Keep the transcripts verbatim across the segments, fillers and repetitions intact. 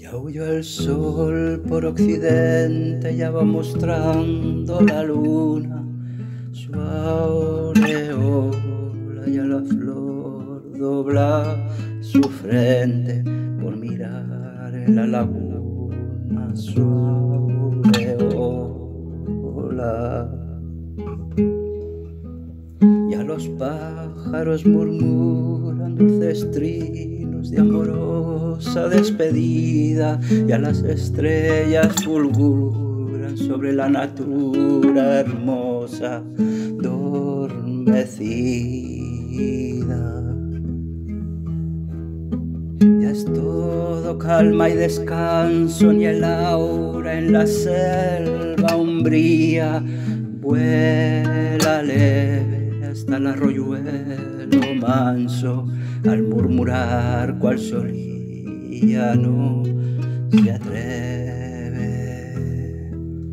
Ya huyó el sol por occidente, ya va mostrando la luna su aureola, y a la flor dobla su frente por mirar en la laguna su aureola. Y a los pájaros murmuran dulces trinos de amorosa despedida, y a las estrellas fulguran sobre la natura hermosa dormecida. Ya es todo calma y descanso, ni el aura en la selva umbría. Vuela leve hasta el arroyuelo manso, al murmurar cual solía no se atreve.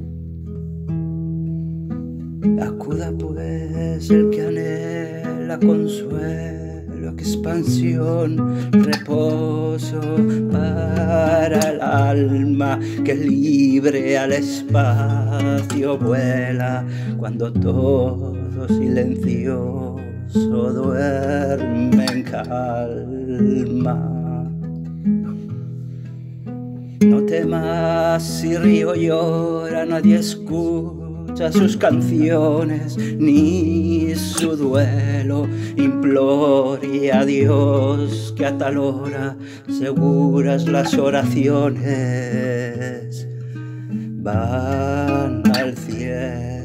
Acuda pues el que anhela consuelo, expansión, reposo para el alma que libre al espacio vuela, cuando todo silencioso duerme en calma. No temas si río llora, nadie escucha sus canciones ni su duelo. Implore a Dios que a tal hora seguras las oraciones van al cielo.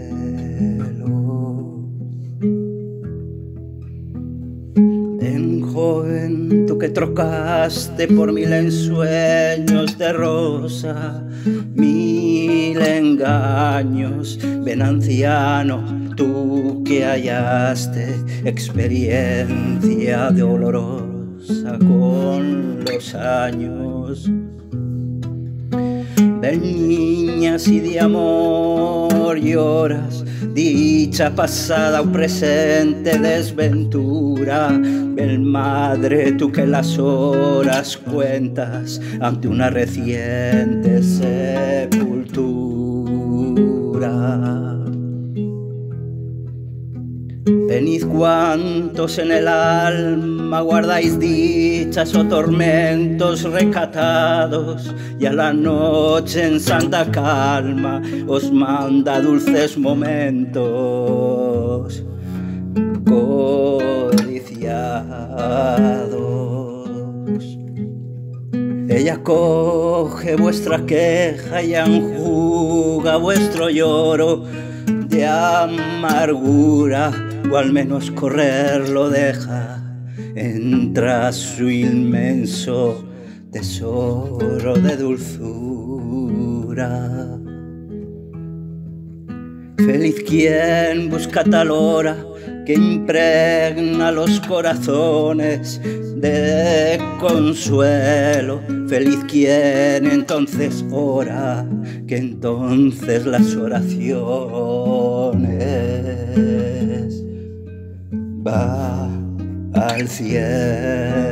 Ven, joven, tú que trocaste por mil ensueños de rosa, mil engaños. Ven, anciano, tú que hallaste experiencia dolorosa con los años. Ven, niña, si de amor lloras, dicha pasada o presente desventura. Ven, madre, tú que las horas cuentas ante una reciente sepultura. Venid cuantos en el alma guardáis dichas o tormentos recatados, y a la noche en santa calma os manda dulces momentos codiciados. Ella coge vuestra queja y enjuga vuestro lloro de amargura, o al menos correr lo deja tras su inmenso tesoro de dulzura. Feliz quien busca tal hora que impregna los corazones de consuelo. Feliz quien entonces ora, que entonces las oraciones va al cielo.